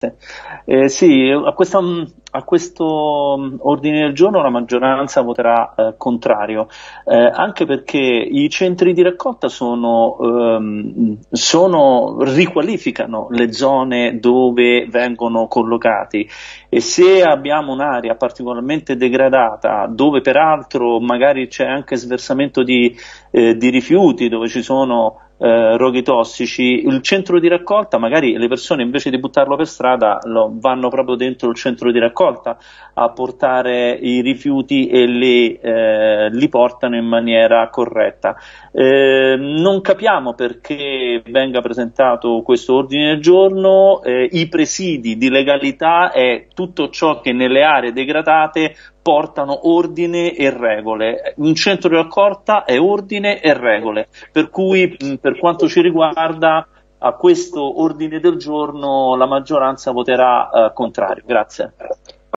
Sì, a questo ordine del giorno la maggioranza voterà contrario, anche perché i centri di raccolta riqualificano le zone dove vengono collocati e se abbiamo un'area particolarmente degradata, dove peraltro magari c'è anche sversamento di rifiuti, dove ci sono roghi tossici, il centro di raccolta, magari le persone invece di buttarlo per strada vanno proprio dentro il centro di raccolta a portare i rifiuti e li portano in maniera corretta. Non capiamo perché venga presentato questo ordine del giorno, i presidi di legalità è tutto ciò che nelle aree degradate portano ordine e regole. Un centro di raccolta è ordine e regole, per cui per quanto ci riguarda a questo ordine del giorno la maggioranza voterà contrario. Grazie.